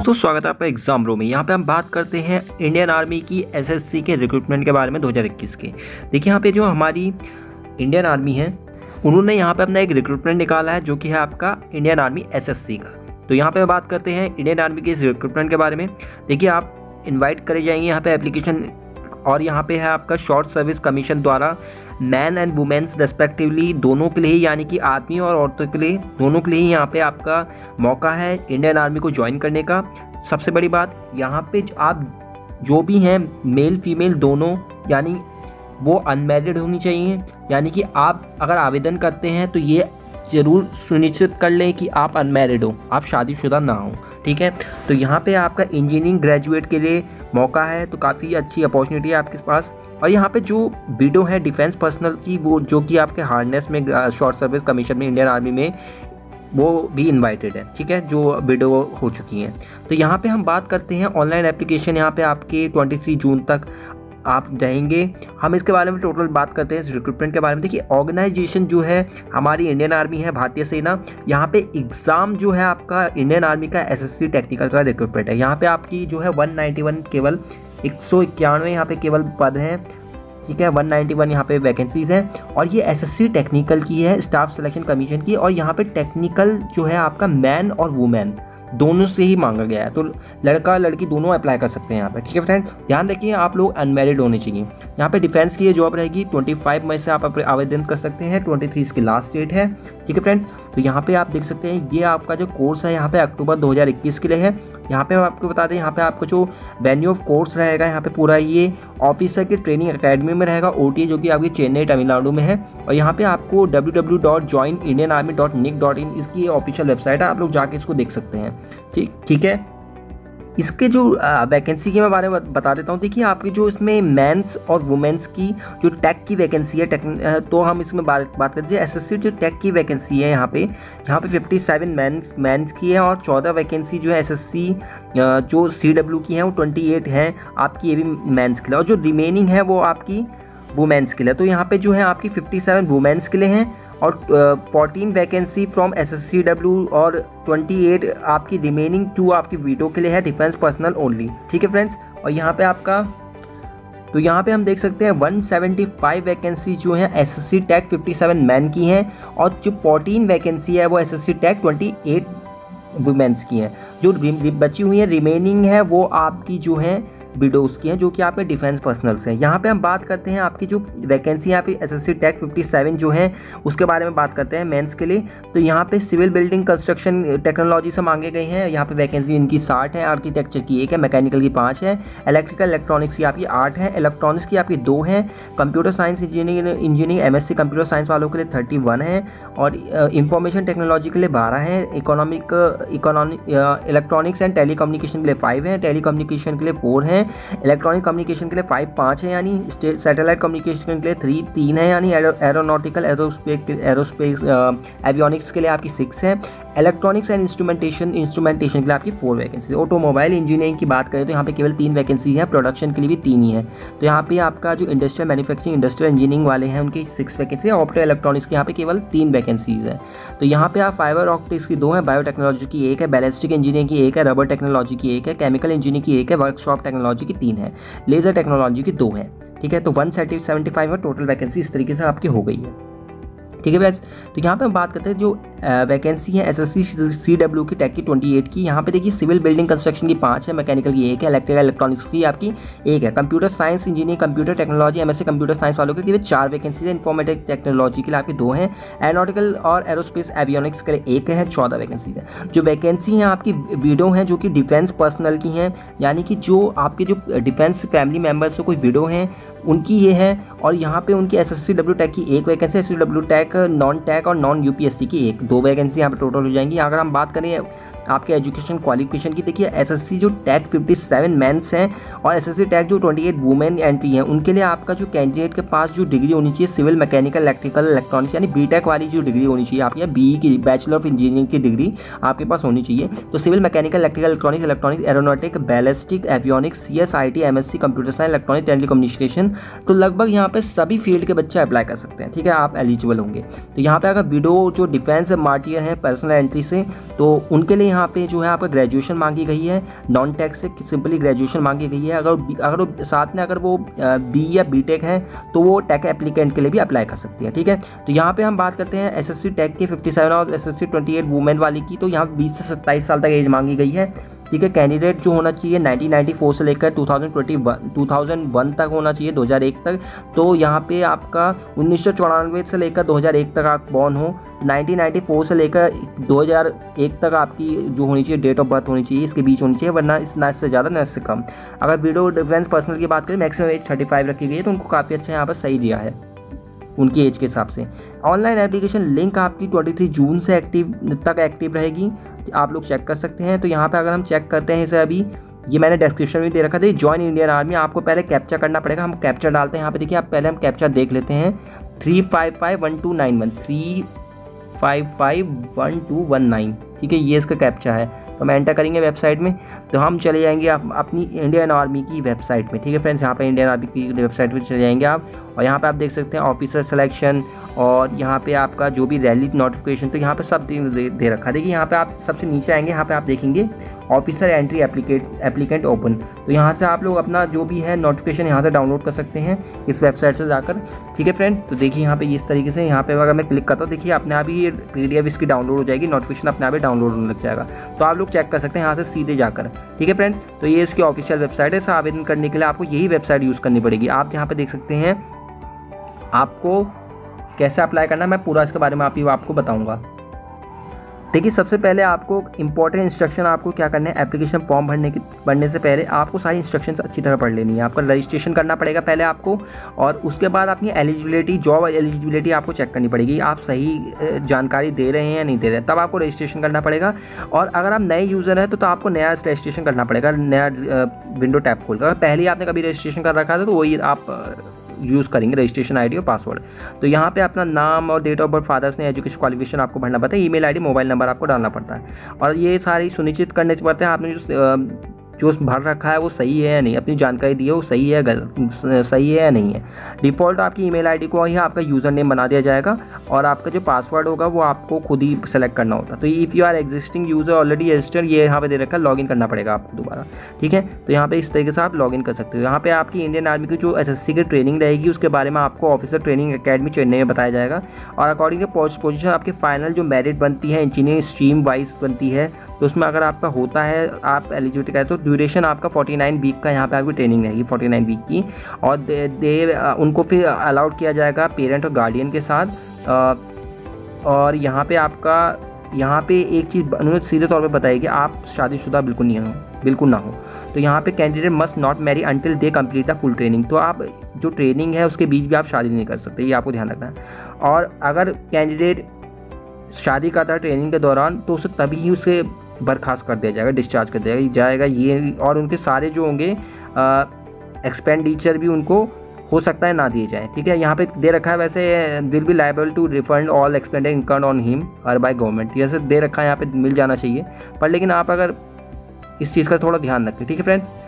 दोस्तों स्वागत है आपका एग्जाम रो में। यहाँ पे हम बात करते हैं इंडियन आर्मी की एसएससी के रिक्रूटमेंट के बारे में 2021 के। देखिए यहाँ पे जो हमारी इंडियन आर्मी है उन्होंने यहाँ पे अपना एक रिक्रूटमेंट निकाला है जो कि है आपका इंडियन आर्मी एसएससी का। तो यहाँ पे बात करते हैं इंडियन आर्मी के इस रिक्रूटमेंट के बारे में। देखिए आप इन्वाइट करे जाएंगे यहाँ पे एप्लीकेशन, और यहाँ पे है आपका शॉर्ट सर्विस कमीशन द्वारा मैन एंड वुमेन्स रेस्पेक्टिवली दोनों के लिए, यानी कि आदमी और औरतों के लिए दोनों के लिए यहाँ पे आपका मौका है इंडियन आर्मी को ज्वाइन करने का। सबसे बड़ी बात यहाँ पे आप जो भी हैं मेल फीमेल दोनों, यानी वो अनमैरिड होनी चाहिए। यानी कि आप अगर आवेदन करते हैं तो ये ज़रूर सुनिश्चित कर लें कि आप अनमैरिड हो, आप शादीशुदा ना हो, ठीक है। तो यहाँ पे आपका इंजीनियरिंग ग्रेजुएट के लिए मौका है, तो काफ़ी अच्छी अपॉर्चुनिटी है आपके पास। और यहाँ पे जो विडो है डिफेंस पर्सनल की, वो जो कि आपके हार्नेस में शॉर्ट सर्विस कमीशन में इंडियन आर्मी में वो भी इनवाइटेड है, ठीक है, जो विडो हो चुकी हैं। तो यहाँ पे हम बात करते हैं ऑनलाइन एप्लीकेशन, यहाँ पे आपके 23 जून तक आप रहेंगे। हम इसके बारे में टोटल बात करते हैं इस रिक्रूटमेंट के बारे में। देखिए ऑर्गेनाइजेशन जो है हमारी इंडियन आर्मी है, भारतीय सेना। यहाँ पे एग्ज़ाम जो है आपका इंडियन आर्मी का एसएससी टेक्निकल का रिक्रूटमेंट है। यहाँ पे आपकी जो है 191 केवल 191 यहाँ पे केवल पद हैं, ठीक है। 191 यहाँ पे वैकेंसीज़ हैं और ये एसएससी टेक्निकल की है, स्टाफ सिलेक्शन कमीशन की। और यहाँ पे टेक्निकल जो है आपका मैन और वुमेन दोनों से ही मांगा गया है, तो लड़का लड़की दोनों अप्लाई कर सकते हैं यहाँ पे, ठीक है फ्रेंड्स। ध्यान रखिए आप लोग अनमैरिड होने चाहिए। यहाँ पे डिफेंस की ये जॉब रहेगी। 25 मई से आप आवेदन कर सकते हैं, 23 इसकी लास्ट डेट है, ठीक है फ्रेंड्स। तो यहाँ पे आप देख सकते हैं ये आपका जो कोर्स है यहाँ पे अक्टूबर 2021 के लिए है। यहाँ पे हम आपको बता दें, यहाँ पे आपका जो वेन्यू ऑफ कोर्स रहेगा यहाँ पे पूरा ये ऑफिसर की ट्रेनिंग एकेडमी में रहेगा, ओटी जो कि आपकी चेन्नई तमिलनाडु में है। और यहाँ पे आपको www.joinindianarmy.nic.in इसकी ऑफिशियल वेबसाइट है, आप लोग जाके इसको देख सकते हैं, ठीक है। इसके जो वैकेंसी के मैं बारे में बता देता हूँ। देखिए आपकी जो इसमें मेंस और वुमेन्स की जो टेक की वैकेंसी है, तो हम इसमें बात करते हैं एसएससी जो टेक की वैकेंसी है यहाँ पे 57 मेंस की है और 14 वैकेंसी जो है एसएससी जो सीडब्ल्यू की है वो 28 हैं आपकी, ये भी मेंस के लिए। और जो रिमेनिंग है वो आपकी वुमेन्स के लिए। तो यहाँ पे जो है आपकी 57 वुमेन्स के लिए हैं और 14 वैकेंसी फ्रॉम SSCW और 28 आपकी रिमेनिंग 2 आपकी वीडो के लिए है, डिफेंस पर्सनल ओनली, ठीक है फ्रेंड्स। और यहाँ पे आपका तो यहाँ पे हम देख सकते हैं 175 वैकेंसी जो है एसएससी टेक 57 मैन की हैं और जो 14 वैकेंसी है वो एसएससी टेक 28 वुमेन्स की हैं। जो बची हुई है रिमेनिंग है वो आपकी जो है विडोज़ की हैं, जो कि आपके डिफेंस पर्सनल्स हैं। यहाँ पे हम बात करते हैं आपकी जो वैकेंसी यहाँ पे एसएससी टेक 57 जो है उसके बारे में बात करते हैं मेंस के लिए। तो यहाँ पे सिविल बिल्डिंग कंस्ट्रक्शन टेक्नोलॉजी से मांगे गए हैं। यहाँ पे वैकेंसी इनकी 60 है, आर्किटेक्चर की 1 है, मैकेनिकल की 5 है, इलेक्ट्रिकल इलेक्ट्रॉनिक्स की आपकी 8 है, इलेक्ट्रॉनिक्स की आपकी 2 है, computer science engineering MSc computer science वालों के लिए 31 है और इंफॉर्मेशन टेक्नोलॉजी के लिए 12 है, इलेक्ट्रॉनिक्स एंड टेलीकम्युनिकेशन के लिए 5 है, टेलीकम्युनिकेशन के लिए 4 है, इलेक्ट्रॉनिक कम्युनिकेशन के लिए 5 है, यानी सैटेलाइट कम्युनिकेशन के लिए 3 है, यानी एरोनॉटिकल एरोस्पेस एवियोनिक्स के लिए आपकी 6 है, इलेक्ट्रॉनिक्स एंड इंस्ट्रूमेंटेशन के लिए आपकी 4 वैकेंसी। ऑटोमोबाइल इंजीनियरिंग की बात करें तो यहाँ पे केवल 3 वैकेंसी है, प्रोडक्शन के लिए भी 3 ही है। तो यहाँ पे आपका जो इंडस्ट्रियल मैन्युफैक्चरिंग इंडस्ट्रियल इंजीनियरिंग वाले हैं उनकी 6 वैकेंसी है, ऑप्टो इलेक्ट्रॉनिक्स की यहाँ पे केवल 3 वैकेंसीज है। तो यहाँ पे आप फाइबर ऑप्टिक्स की 2 है, बायोटेक्नोलॉजी की 1 है, बैलिस्टिक इंजीनियरिंग की 1 है, रबर टेक्नोलॉजी की 1 है, केमिकल इंजीनियरिंग की 1 है, वर्कशॉप टेक्नोलॉजी की 3 है, लेजर टेक्नोलॉजी की 2 है, ठीक है। तो 175 में टोटल वैकेंसी इस तरीके से आपकी हो गई है, ठीक है फ्रेंड्स। तो यहाँ पे हम बात करते हैं जो वैकेंसी है एसएससी सीडब्ल्यू की टेक की 28 की। यहाँ पे देखिए सिविल बिल्डिंग कंस्ट्रक्शन की 5 है, मैकेनिकल की 1 है, इलेक्ट्रिकल इलेक्ट्रॉनिक्स की आपकी 1 है, computer science engineering computer technology MSc computer science वालों के लिए 4 वैकेंसी है, इंफॉर्मेटिक टेक्नोलॉजी के लिए आपकी 2 हैं, एरोनॉटिकल और एरोस्पेस एवियोनिक्स के लिए 1 है, 14 वैकेंसी है। जो वैकेंसी हैं आपकी विडो हैं जो कि डिफेंस पर्सनल की हैं, यानी कि जो आपके जो डिफेंस फैमिली मेम्बर्स से कोई विडो हैं उनकी ये है। और यहाँ पे उनकी SSCW टैग की 1 vacancy, SSCW tag non tag और नॉन यूपीएससी की 2 वैकेंसी यहाँ पे टोटल हो जाएंगी। अगर हम बात करें आपके एजुकेशन क्वालिफिकेशन की, देखिए एसएससी जो टैग 57 मेंस हैं और एसएससी टैग जो 28 वुमेन एंट्री हैं उनके लिए आपका जो कैंडिडेट के पास जो डिग्री होनी चाहिए सिविल मैकेनिकल इलेक्ट्रिकल इलेक्ट्रॉनिक्स यानी बीटेक वाली जो डिग्री होनी चाहिए आपकी, बीई की बैचलर ऑफ इंजीनियरिंग की डिग्री आपके पास होनी चाहिए। तो civil mechanical electrical electronics aeronautic ballistic avionics CSIT MSc computer science electronic telecommunication, तो लगभग यहाँ पे सभी फील्ड के बच्चे अप्लाई कर सकते हैं, ठीक है, आप एलिजिबल होंगे। तो यहाँ पे अगर विडो जो डिफेंस मार्टियर हैं पर्सनल एंट्री से, तो उनके लिए यहाँ पे जो है आपका ग्रेजुएशन मांगी गई है, नॉन टेक से सिंपली ग्रेजुएशन मांगी गई है। अगर साथ में अगर वो बी या बीटेक है तो वो टेक एप्लीकेंट के लिए भी अप्लाई कर सकती है, ठीक है। तो यहाँ पे हम बात करते हैं एसएससी टेक के 57 और एसएससी 28 वुमेन वाली की, तो यहाँ 20 से 27 साल तक एज मांगी गई है, ठीक है। कैंडिडेट जो होना चाहिए 1994 से लेकर 2001 तक होना चाहिए, 2001 तक। तो यहाँ पे आपका 1994 से लेकर 2001 तक आप बॉर्न हो, 1994 से लेकर 2001 तक आपकी जो होनी चाहिए डेट ऑफ बर्थ होनी चाहिए, इसके बीच होनी चाहिए, वरना इससे ज़्यादा न इससे कम। अगर वीडियो डिफरेंस पर्सनल की बात करें, मैक्सिमम एज 35 रखी गई है, तो उनको काफ़ी अच्छा यहाँ पर सही दिया है उनकी एज के हिसाब से। ऑनलाइन एप्लीकेशन लिंक आपकी 23 जून से एक्टिव रहेगी, आप लोग चेक कर सकते हैं। तो यहाँ पे अगर हम चेक करते हैं इसे, अभी ये मैंने डिस्क्रिप्शन में दे रखा था, जॉइन इंडियन आर्मी, आपको पहले कैप्चा करना पड़ेगा। हम कैप्चा डालते हैं यहाँ पे, देखिए आप पहले हम कैप्चा देख लेते हैं 3551291 3551219, ठीक है, ये इसका कैप्चा है। तो हम एंटर करेंगे वेबसाइट में, तो हम चले जाएंगे अपनी इंडियन आर्मी की वेबसाइट में, ठीक है फ्रेंड्स। यहाँ पे इंडियन आर्मी की वेबसाइट पे चले जाएंगे आप, और यहाँ पे आप देख सकते हैं ऑफिसर सिलेक्शन, और यहाँ पे आपका जो भी रैली नोटिफिकेशन, तो यहाँ पे सब दे रखा है। देखिए यहाँ पे आप सबसे नीचे आएंगे, यहाँ पे आप देखेंगे ऑफिसर एंट्री एप्लीकेंट ओपन, तो यहाँ से आप लोग अपना जो भी है नोटिफिकेशन यहाँ से डाउनलोड कर सकते हैं इस वेबसाइट से जाकर, ठीक है फ्रेंड्स। तो देखिए यहाँ पे इस तरीके से, यहाँ पे अगर मैं क्लिक करता हूँ, देखिए अपने आप ही PDF इसकी डाउनलोड हो जाएगी, नोटिफिकेशन अपने आप ही डाउनलोड होने लग जाएगा, तो आप लोग चेक कर सकते हैं यहाँ से सीधे जाकर, ठीक है फ्रेंड्स। तो ये इसकी ऑफिशियल वेबसाइट है। आवेदन करने के लिए आपको यही वेबसाइट यूज़ करनी पड़ेगी। आप यहाँ पे देख सकते हैं आपको कैसे अप्लाई करना है, मैं पूरा इसके बारे में आपको बताऊंगा। देखिए सबसे पहले आपको इंपॉर्टेंट इंस्ट्रक्शन आपको क्या करना है, एप्लीकेशन फॉर्म भरने से पहले आपको सारी इंस्ट्रक्शंस अच्छी तरह पढ़ लेनी है। आपका रजिस्ट्रेशन करना पड़ेगा पहले आपको, और उसके बाद अपनी एलिजिबिलिटी, जॉब एलिजिबिलिटी आपको चेक करनी पड़ेगी, आप सही जानकारी दे रहे हैं या नहीं दे रहे हैं, तब आपको रजिस्ट्रेशन करना पड़ेगा। और अगर आप नए यूज़र हैं तो आपको नया रजिस्ट्रेशन करना पड़ेगा, नया विंडो टैब खोलकर। अगर पहले ही आपने कभी रजिस्ट्रेशन कर रखा था तो वही आप यूज़ करेंगे, रजिस्ट्रेशन आईडी और पासवर्ड। तो यहाँ पे अपना नाम और डेट ऑफ बर्थ, फादर्स ने, एजुकेशन क्वालिफिकेशन आपको भरना पड़ता है, ईमेल आईडी, मोबाइल नंबर आपको डालना पड़ता है, और ये सारी सुनिश्चित करने पड़ते हैं आपने जो भर रखा है वो सही है या नहीं, अपनी जानकारी दी है वो सही है या नहीं है। डिफ़ॉल्ट आपकी ईमेल आईडी को ही आपका यूज़र नेम बना दिया जाएगा, और आपका जो पासवर्ड होगा वो आपको खुद ही सेलेक्ट करना होता है। तो if you are existing user already registered, ये यहाँ पे दे रखा है, लॉगिन करना पड़ेगा आपको दोबारा, ठीक है। तो यहाँ पे इस तरीके से आप लॉगिन कर सकते हो। यहाँ पे आपकी इंडियन आर्मी की जो SSC की ट्रेनिंग रहेगी उसके बारे में आपको ऑफिसर ट्रेनिंग अकेडमी चेन्नई में बताया जाएगा, और अकॉर्डिंग टू पोजीशन आपके फाइनल जो मेरिट बनती है इंजीनियरिंग स्ट्रीम वाइज बनती है, तो उसमें अगर आपका होता है, आप एलिजिबिलिटी का है, तो ड्यूरेशन आपका 49 वीक का यहाँ पे आपकी ट्रेनिंग रहेगी, 49 वीक की। और उनको फिर अलाउड किया जाएगा पेरेंट और गार्डियन के साथ। और यहाँ पे एक चीज़ उन्होंने सीधे तौर पे बताई कि आप शादीशुदा बिल्कुल ना हो। तो यहाँ पे candidate must not marry until they complete the full training, तो आप जो ट्रेनिंग है उसके बीच भी आप शादी नहीं कर सकते, ये आपको ध्यान रखना है। और अगर कैंडिडेट शादी करता है ट्रेनिंग के दौरान, तो उसे तभी ही उसे बर्खास्त कर दिया जाएगा, डिस्चार्ज कर दिया जाएगा ये। और उनके सारे जो होंगे एक्सपेंडिचर भी उनको हो सकता है ना दिए जाए, ठीक है। यहाँ पे दे रखा है वैसे will be liable to refund all expenditure incurred on him और बाय गवर्नमेंट, ये सब दे रखा है, यहाँ पे मिल जाना चाहिए। पर लेकिन आप अगर इस चीज़ का थोड़ा ध्यान रखें, ठीक है फ्रेंड्स।